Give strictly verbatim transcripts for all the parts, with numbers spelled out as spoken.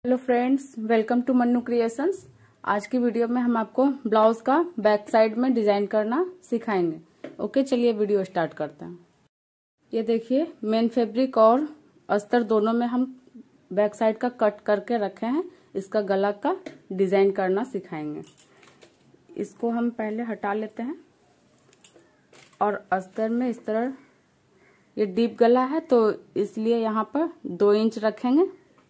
Hello friends, welcome to Mannu creations. आज की video में हम आपको ब्लाउज का बैक साइड में डिजाइन करना सिखाएंगे। ओके, चलिए वीडियो स्टार्ट करते हैं। ये देखिए, मेन फैब्रिक और अस्तर दोनों में हम बैक साइड का कट करके रखे हैं। इसका गला का डिजाइन करना सिखाएंगे। इसको हम पहले हटा लेते हैं और अस्तर में इस तरह, ये डीप गला है तो इसलिए यहाँ पर दो इंच रखेंगे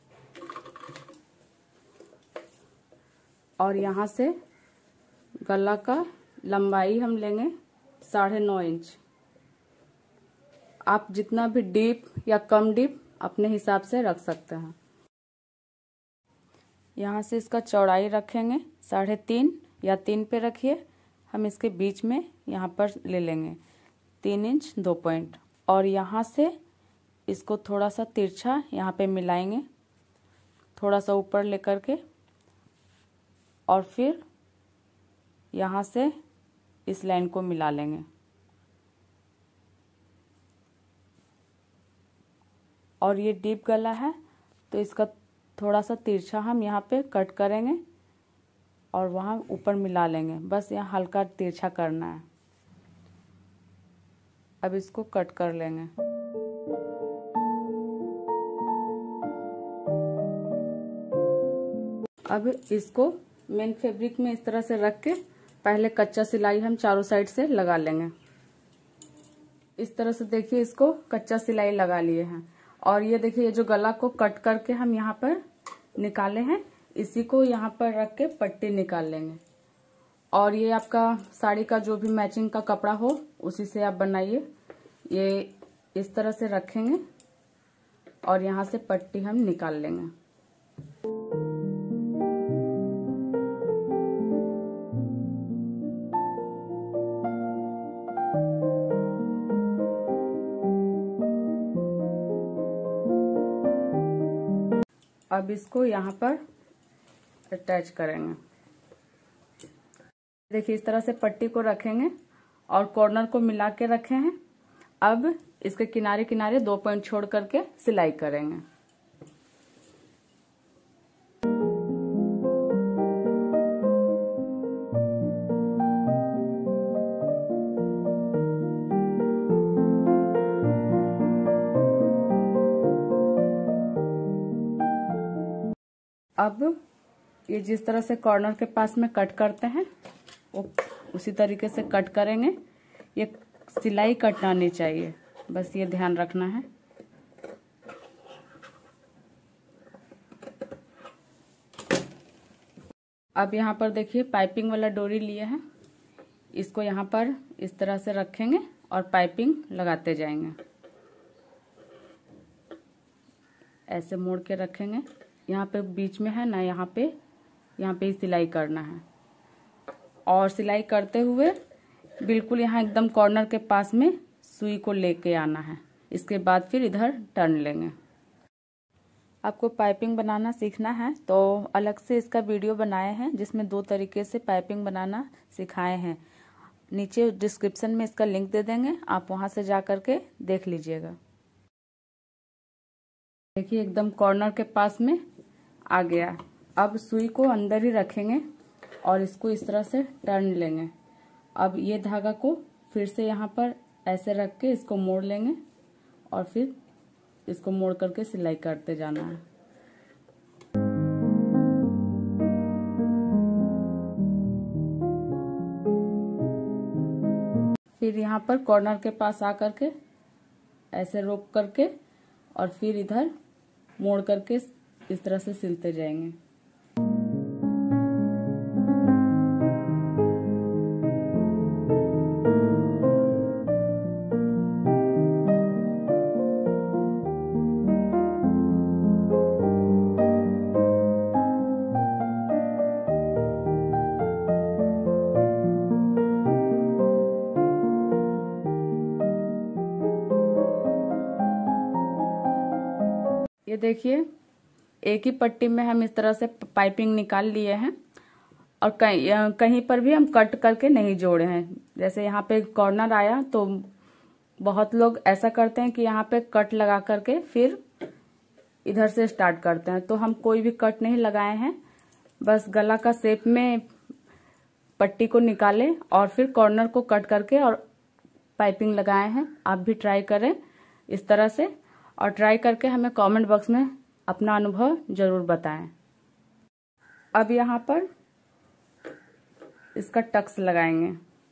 और यहाँ से गला का लंबाई हम लेंगे साढ़े नौ इंच। आप जितना भी डीप या कम डीप अपने हिसाब से रख सकते हैं। यहाँ से इसका चौड़ाई रखेंगे साढ़े तीन या तीन पे रखिए। हम इसके बीच में यहाँ पर ले लेंगे तीन इंच दो पॉइंट और यहाँ से इसको थोड़ा सा तिरछा यहाँ पे मिलाएंगे, थोड़ा सा ऊपर लेकर के, और फिर यहाँ से इस लाइन को मिला लेंगे और ये डीप गला है तो इसका थोड़ा सा तिरछा हम यहाँ पे कट करेंगे और वहाँ ऊपर मिला लेंगे। बस यहाँ हल्का तिरछा करना है। अब इसको कट कर लेंगे। अब इसको मेन फैब्रिक में इस तरह से रख के पहले कच्चा सिलाई हम चारों साइड से लगा लेंगे। इस तरह से देखिए, इसको कच्चा सिलाई लगा लिए हैं। और ये देखिए, ये जो गला को कट करके हम यहाँ पर निकाले हैं, इसी को यहाँ पर रख के पट्टी निकाल लेंगे। और ये आपका साड़ी का जो भी मैचिंग का कपड़ा हो उसी से आप बनाइए। ये इस तरह से रखेंगे और यहाँ से पट्टी हम निकाल लेंगे। अब इसको यहाँ पर अटैच करेंगे। देखिए, इस तरह से पट्टी को रखेंगे और कॉर्नर को मिला के रखे हैं। अब इसके किनारे किनारे दो पॉइंट छोड़ करके सिलाई करेंगे। अब ये जिस तरह से कॉर्नर के पास में कट करते हैं वो उसी तरीके से कट करेंगे। ये सिलाई कटना नहीं चाहिए, बस ये ध्यान रखना है। अब यहाँ पर देखिए, पाइपिंग वाला डोरी लिए हैं। इसको यहाँ पर इस तरह से रखेंगे और पाइपिंग लगाते जाएंगे। ऐसे मोड़ के रखेंगे। यहाँ पे बीच में है ना, यहाँ पे यहाँ पे सिलाई करना है और सिलाई करते हुए बिल्कुल यहाँ एकदम कॉर्नर के पास में सुई को लेके आना है। इसके बाद फिर इधर टर्न लेंगे। आपको पाइपिंग बनाना सीखना है तो अलग से इसका वीडियो बनाए हैं जिसमें दो तरीके से पाइपिंग बनाना सिखाए हैं। नीचे डिस्क्रिप्शन में इसका लिंक दे देंगे, आप वहाँ से जा करके देख लीजिएगा। देखिए, एकदम कॉर्नर के पास में आ गया। अब सुई को अंदर ही रखेंगे और इसको इस तरह से टर्न लेंगे। अब ये धागा को फिर से यहाँ पर ऐसे रख के इसको मोड़ लेंगे और फिर इसको मोड़ करके सिलाई करते जाना है। फिर यहाँ पर कॉर्नर के पास आ करके ऐसे रोक करके और फिर इधर मोड़ करके इस तरह से सिलते जाएंगे। ये देखिए, एक ही पट्टी में हम इस तरह से पाइपिंग निकाल लिए हैं और कहीं कहीं पर भी हम कट करके नहीं जोड़े हैं। जैसे यहाँ पे कॉर्नर आया तो बहुत लोग ऐसा करते हैं कि यहाँ पे कट लगा करके फिर इधर से स्टार्ट करते हैं। तो हम कोई भी कट नहीं लगाए हैं, बस गला का शेप में पट्टी को निकालें और फिर कॉर्नर को कट करके और पाइपिंग लगाए हैं। आप भी ट्राई करें इस तरह से, और ट्राई करके हमें कमेंट बॉक्स में अपना अनुभव जरूर बताएं। अब यहाँ पर इसका टक्स लगाएंगे।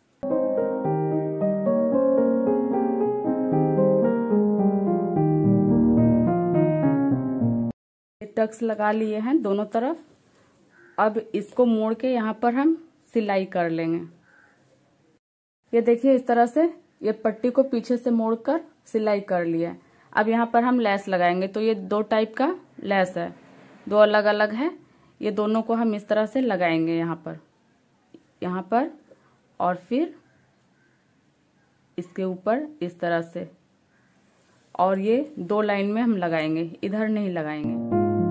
टक्स लगा लिए हैं दोनों तरफ। अब इसको मोड़ के यहाँ पर हम सिलाई कर लेंगे। ये देखिए इस तरह से ये पट्टी को पीछे से मोड़कर सिलाई कर लिया है। अब यहाँ पर हम लेस लगाएंगे। तो ये दो टाइप का लेस है, दो अलग अलग है। ये दोनों को हम इस तरह से लगाएंगे यहाँ पर, यहाँ पर, और फिर इसके ऊपर इस तरह से, और ये दो लाइन में हम लगाएंगे, इधर नहीं लगाएंगे।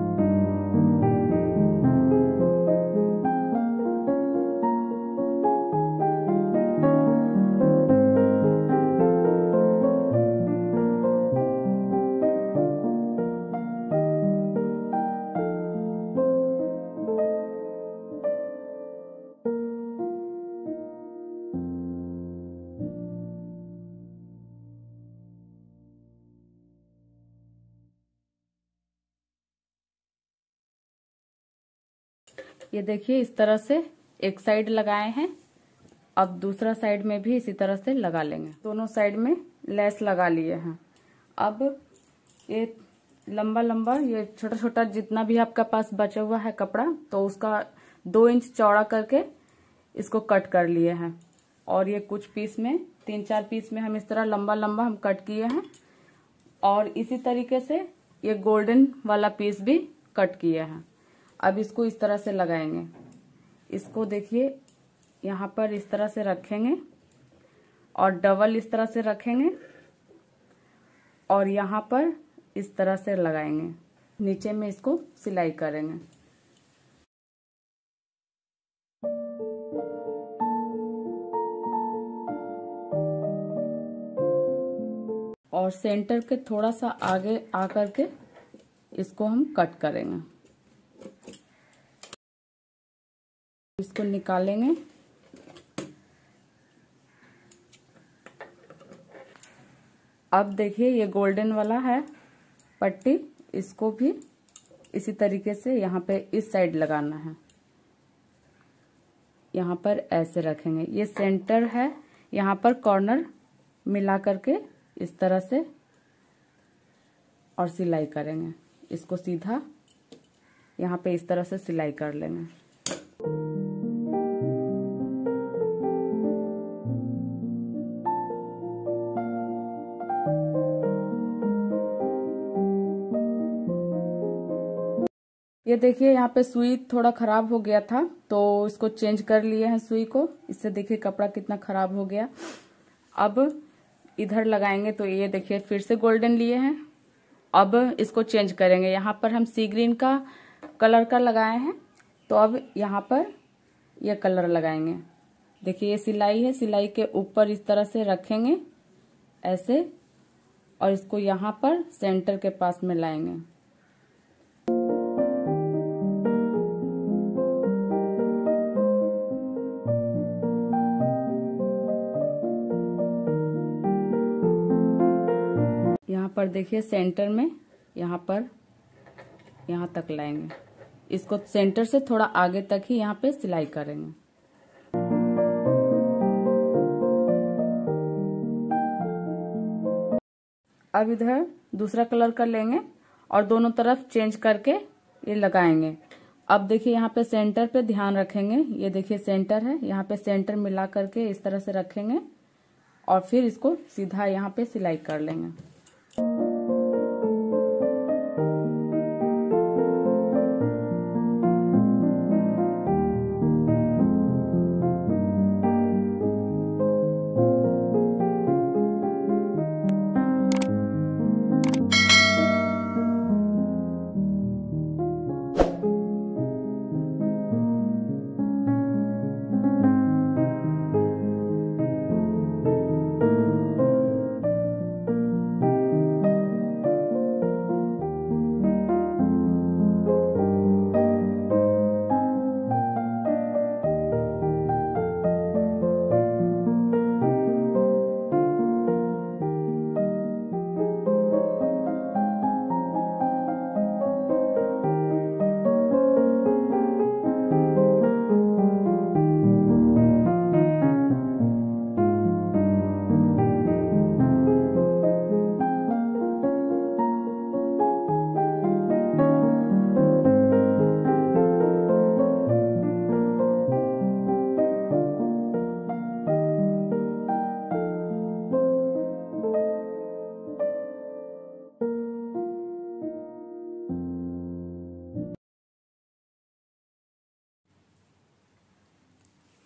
ये देखिए इस तरह से एक साइड लगाए हैं। अब दूसरा साइड में भी इसी तरह से लगा लेंगे। दोनों साइड में लेस लगा लिए हैं। अब ये लंबा लंबा, ये छोटा छोटा जितना भी आपका पास बचा हुआ है कपड़ा, तो उसका दो इंच चौड़ा करके इसको कट कर लिए हैं। और ये कुछ पीस में, तीन चार पीस में हम इस तरह लंबा लंबा हम कट किए हैं। और इसी तरीके से ये गोल्डन वाला पीस भी कट किए हैं। अब इसको इस तरह से लगाएंगे। इसको देखिए यहाँ पर इस तरह से रखेंगे और डबल इस तरह से रखेंगे और यहाँ पर इस तरह से लगाएंगे। नीचे में इसको सिलाई करेंगे। और सेंटर के थोड़ा सा आगे आकर के इसको हम कट करेंगे। इसको निकालेंगे। अब देखिए ये गोल्डन वाला है पट्टी, इसको भी इसी तरीके से यहाँ पे इस साइड लगाना है। यहाँ पर ऐसे रखेंगे। ये सेंटर है, यहाँ पर कॉर्नर मिला करके इस तरह से और सिलाई करेंगे। इसको सीधा यहाँ पे इस तरह से सिलाई कर लेंगे। ये देखिए यहाँ पे सुई थोड़ा खराब हो गया था, तो इसको चेंज कर लिए हैं सुई को। इससे देखिए कपड़ा कितना खराब हो गया। अब इधर लगाएंगे तो ये देखिए फिर से गोल्डन लिए हैं। अब इसको चेंज करेंगे। यहाँ पर हम सी ग्रीन का कलर का लगाए हैं, तो अब यहाँ पर ये कलर लगाएंगे। देखिए ये सिलाई है, सिलाई के ऊपर इस तरह से रखेंगे ऐसे, और इसको यहाँ पर सेंटर के पास में लाएंगे। यहाँ पर देखिए सेंटर में, यहाँ पर यहाँ तक लाएंगे। इसको सेंटर से थोड़ा आगे तक ही यहाँ पे सिलाई करेंगे। अब इधर दूसरा कलर का लेंगे और दोनों तरफ चेंज करके ये लगाएंगे। अब देखिए यहाँ पे सेंटर पे ध्यान रखेंगे। ये देखिए सेंटर है, यहाँ पे सेंटर मिला करके इस तरह से रखेंगे और फिर इसको सीधा यहाँ पे सिलाई कर लेंगे।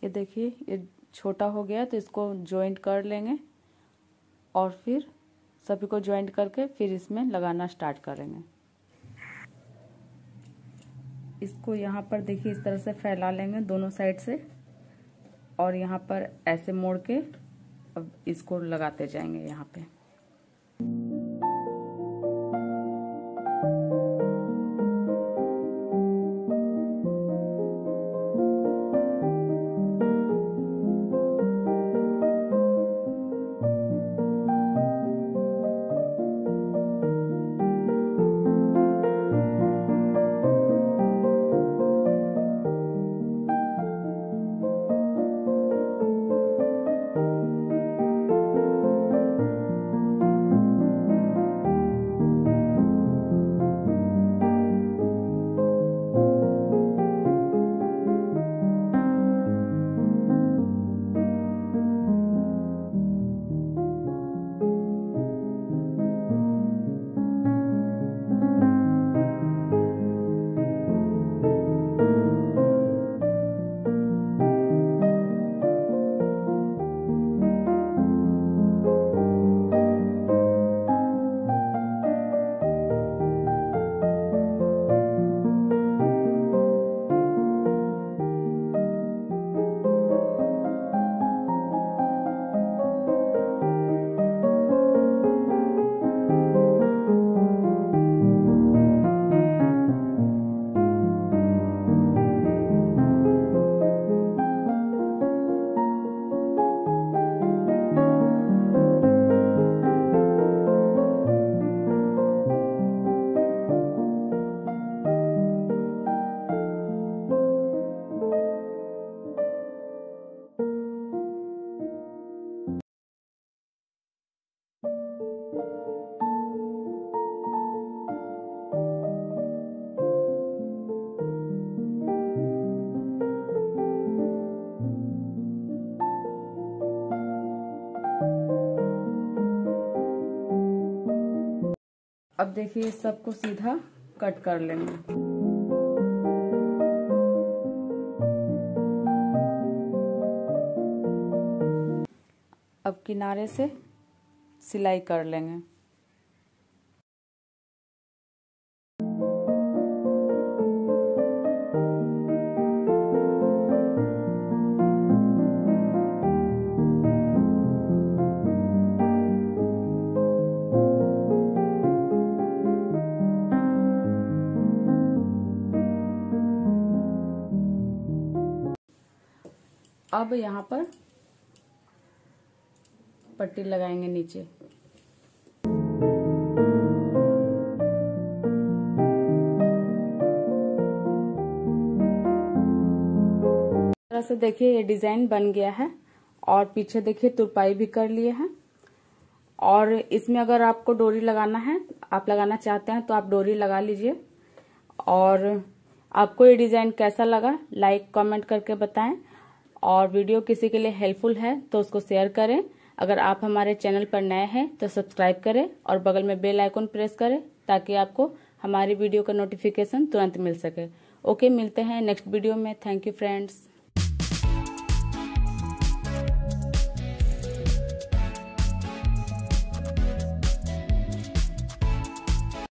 पे देखिए ये छोटा हो गया, तो इसको जॉइंट कर लेंगे और फिर सभी को जॉइंट करके फिर इसमें लगाना स्टार्ट करेंगे। इसको यहाँ पर देखिए इस तरह से फैला लेंगे दोनों साइड से, और यहाँ पर ऐसे मोड़ के अब इसको लगाते जाएंगे यहाँ पे। अब देखिए इस सबको सीधा कट कर लेंगे। अब किनारे से सिलाई कर लेंगे। अब यहाँ पर पट्टी लगाएंगे नीचे। इस तरह से देखिए ये डिजाइन बन गया है, और पीछे देखिए तुरपाई भी कर लिए हैं। और इसमें अगर आपको डोरी लगाना है, आप लगाना चाहते हैं तो आप डोरी लगा लीजिए। और आपको ये डिजाइन कैसा लगा लाइक कमेंट करके बताएं, और वीडियो किसी के लिए हेल्पफुल है तो उसको शेयर करें। अगर आप हमारे चैनल पर नए हैं तो सब्सक्राइब करें और बगल में बेल आइकन प्रेस करें, ताकि आपको हमारी वीडियो का नोटिफिकेशन तुरंत मिल सके। ओके, मिलते हैं नेक्स्ट वीडियो में। Thank you friends.